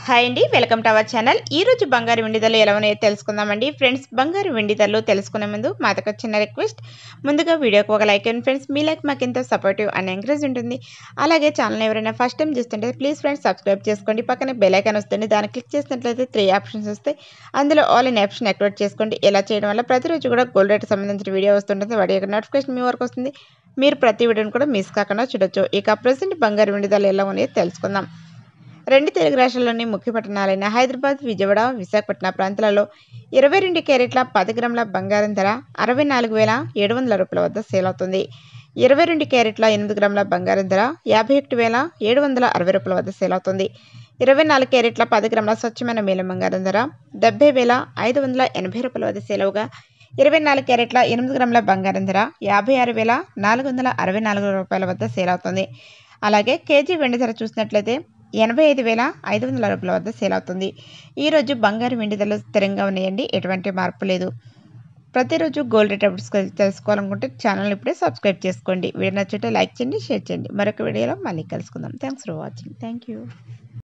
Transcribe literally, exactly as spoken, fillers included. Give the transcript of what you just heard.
Hi అండి, welcome to our channel. ఈ రోజు బంగారు వెండి ధరలు ఎలా ఉన్నాయో తెలుసుకుందామండి. ఫ్రెండ్స్, బంగారు వెండి ధరలు తెలుసుకునే ముందు మాకు చిన్న రిక్వెస్ట్. ముందుగా వీడియోకి ఒక లైక్ అండ్ ఫ్రెండ్స్, మీ లైక్ మాకు ఎంతో సపోర్టివ్ అండ్ ఎంకరేజ్ ఉంటుంది. అలాగే ఛానల్ ఎవరైనా ఫస్ట్ టైం చూస్తుంటే ప్లీజ్ ఫ్రెండ్స్ సబ్స్క్రైబ్ చేసుకోండి. పక్కన బెల్ ఐకాన్ వస్తుంది, దాన్ని క్లిక్ చేసినట్లయితే త్రీ ఆప్షన్స్ వస్తాయి. అందులో ఆల్ ఇన్ ఆప్షన్ యాక్టివేట్ చేసుకోండి. ఇలా చేయడం వల్ల ప్రతిరోజు కూడా గోల్డ్ రేట్ సంబంధించిన వీడియో వస్తుంటుంది. వాటి యొక్క నోటిఫికేషన్ మీ వరకు వస్తుంది. మీరు ప్రతి వీడియోని కూడా మిస్ కాకుండా చూడొచ్చు. ఇక ప్రజెంట్ బంగారు వెండి ధరలు ఎలా ఉన్నాయో తెలుసుకుందాం. రెండు తెలుగు రాష్ట్రాల్లోని ముఖ్య పట్టణాలైన హైదరాబాద్, విజయవాడ, విశాఖపట్నం ప్రాంతాలలో ఇరవై రెండు క్యారెట్ల పది గ్రాముల బంగారం ధర అరవై నాలుగు వేల ఏడు వందల రూపాయల వద్ద సేల్ అవుతుంది. ఇరవై రెండు క్యారెట్ల ఎనిమిది గ్రాముల బంగారం ధర యాభై ఒకటి వేల ఏడు వందల అరవై రూపాయల వద్ద సేల్ అవుతుంది. ఇరవై నాలుగు క్యారెట్ల పది గ్రాముల స్వచ్ఛమైన మేలం బంగారం ధర డెబ్బై వేల ఐదు వందల ఎనభై రూపాయల వద్ద సేల్ అవగా, ఇరవై నాలుగు క్యారెట్ల ఎనిమిది గ్రాముల బంగారం ధర యాభై ఆరు వేల నాలుగు వందల అరవై నాలుగు రూపాయల వద్ద సేల్ అవుతుంది. అలాగే కేజీ వెండి ధర చూసినట్లయితే ఎనభై ఐదు వేల ఐదు వందల రూపాయల వద్ద సేల్ అవుతుంది. ఈరోజు బంగారు వెండి ధరలు స్థిరంగా ఉన్నాయండి, ఎటువంటి మార్పు లేదు. ప్రతిరోజు గోల్డ్ రేట్ అప్డేట్స్ తెలుసుకోవాలనుకుంటే ఛానల్ ఇప్పుడే సబ్స్క్రైబ్ చేసుకోండి. వీడియో నచ్చితే లైక్ చేయండి, షేర్ చేయండి. మరొక వీడియోలో మళ్ళీ కలుసుకుందాం. Thanks for watching. Thank you.